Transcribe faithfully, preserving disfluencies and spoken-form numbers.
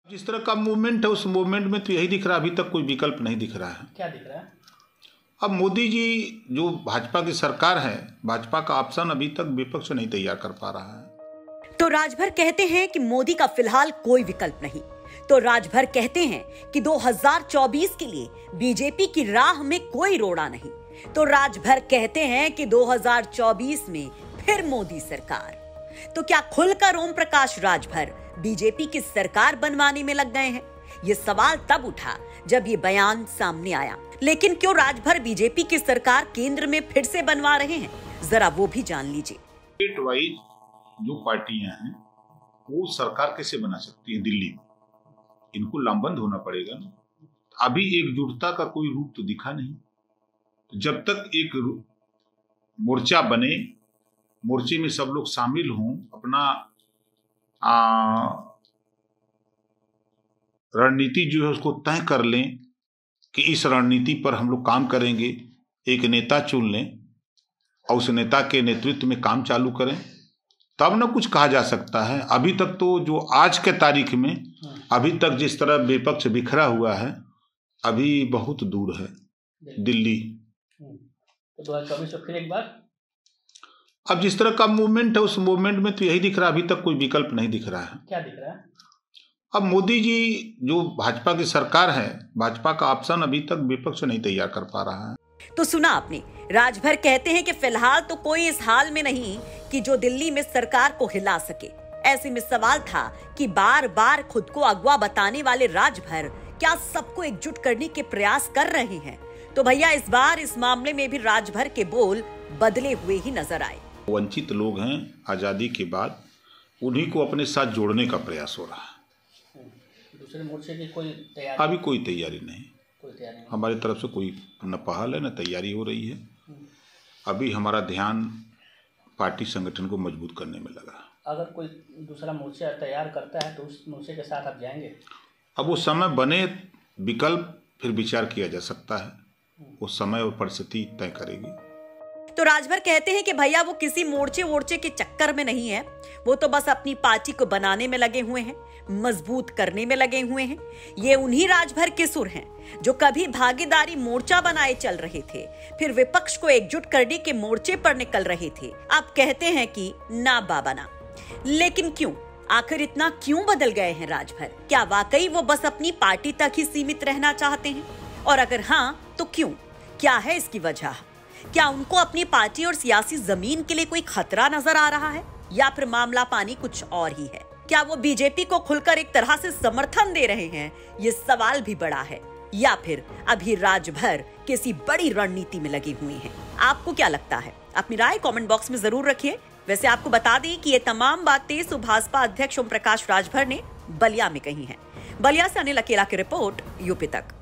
जिस तरह का मूवमेंट है उस मूवमेंट में तो यही दिख रहा है, अभी तक कोई विकल्प नहीं दिख रहा है। क्या दिख रहा है? अब मोदी जी जो भाजपा की सरकार है, भाजपा का ऑप्शन अभी तक विपक्ष नहीं तैयार कर पा रहा है। तो राजभर कहते हैं कि मोदी का फिलहाल कोई विकल्प नहीं। तो राजभर कहते हैं कि दो हज़ार चौबीस के लिए बीजेपी की राह में कोई रोड़ा नहीं। तो राजभर कहते हैं कि दो हज़ार चौबीस में फिर मोदी सरकार। तो क्या खुलकर ओम प्रकाश राजभर बीजेपी की सरकार बनवाने में लग गए हैं? ये सवाल तब उठा जब ये बयान सामने आया। लेकिन क्यों राजभर बीजेपी की सरकार केंद्र में फिर से बनवा रहे हैं, जरा वो भी जान लीजिए। स्टेट वाइज जो पार्टियां हैं वो सरकार कैसे बना सकती है दिल्ली में? इनको लामबंद होना पड़ेगा ना। अभी एकजुटता का कोई रूप तो दिखा नहीं। जब तक एक मोर्चा बने, मोर्चे में सब लोग शामिल हों, अपना रणनीति जो है उसको तय कर लें कि इस रणनीति पर हम लोग काम करेंगे, एक नेता चुन लें और उस नेता के नेतृत्व में काम चालू करें, तब ना कुछ कहा जा सकता है। अभी तक तो जो आज के तारीख में अभी तक जिस तरह विपक्ष बिखरा हुआ है, अभी बहुत दूर है दिल्ली। तो दो हज़ार चौबीस में फिर एक बार अब जिस तरह का मूवमेंट है उस मूवमेंट में तो यही दिख रहा है, अभी तक कोई विकल्प नहीं दिख रहा है। क्या दिख रहा है? अब मोदी जी जो भाजपा की सरकार है, भाजपा का ऑप्शन अभी तक विपक्ष नहीं तैयार कर पा रहा है। तो सुना आपने, राजभर कहते हैं कि फिलहाल तो कोई इस हाल में नहीं कि जो दिल्ली में सरकार को हिला सके। ऐसे में सवाल था कि बार बार खुद को अगवा बताने वाले राजभर क्या सबको एकजुट करने के प्रयास कर रहे हैं? तो भैया इस बार इस मामले में भी राजभर के बोल बदले हुए ही नजर आए। वंचित लोग हैं, आजादी के बाद उन्हीं को अपने साथ जोड़ने का प्रयास हो रहा है। दूसरे मोर्चे की कोई तैयारी? अभी कोई तैयारी नहीं, कोई तैयारी नहीं। हमारी तरफ से कोई न पहल है न तैयारी हो रही है। अभी हमारा ध्यान पार्टी संगठन को मजबूत करने में लगा। अगर कोई दूसरा मोर्चा तैयार करता है तो उस मोर्चे के साथ आप जाएंगे? अब वो समय बने, विकल्प फिर विचार किया जा सकता है, वो समय और परिस्थिति तय करेगी। तो राजभर कहते हैं कि भैया वो किसी मोर्चे वोर्चे के चक्कर में नहीं है, वो तो बस अपनी पार्टी को बनाने में लगे हुए हैं, मजबूत करने में लगे हुए हैं। ये उन्हीं राजभर के सुर हैं जो कभी भागीदारी मोर्चा बनाए चल रहे थे, फिर विपक्ष को एकजुट करने के मोर्चे पर निकल रहे थे। अब कहते हैं कि ना बाबा ना। लेकिन क्यों, आखिर इतना क्यों बदल गए हैं राजभर? क्या वाकई वो बस अपनी पार्टी तक ही सीमित रहना चाहते हैं? और अगर हाँ तो क्यों? क्या है इसकी वजह? क्या उनको अपनी पार्टी और सियासी जमीन के लिए कोई खतरा नजर आ रहा है, या फिर मामला पानी कुछ और ही है? क्या वो बीजेपी को खुलकर एक तरह से समर्थन दे रहे हैं? ये सवाल भी बड़ा है। या फिर अभी राजभर किसी बड़ी रणनीति में लगे हुए हैं? आपको क्या लगता है? अपनी राय कमेंट बॉक्स में जरूर रखिए। वैसे आपको बता दें कि ये तमाम बातें सुभाषपा अध्यक्ष ओम प्रकाश राजभर ने बलिया में कही हैं। बलिया से अनिल अकेला की रिपोर्ट, यूपी तक।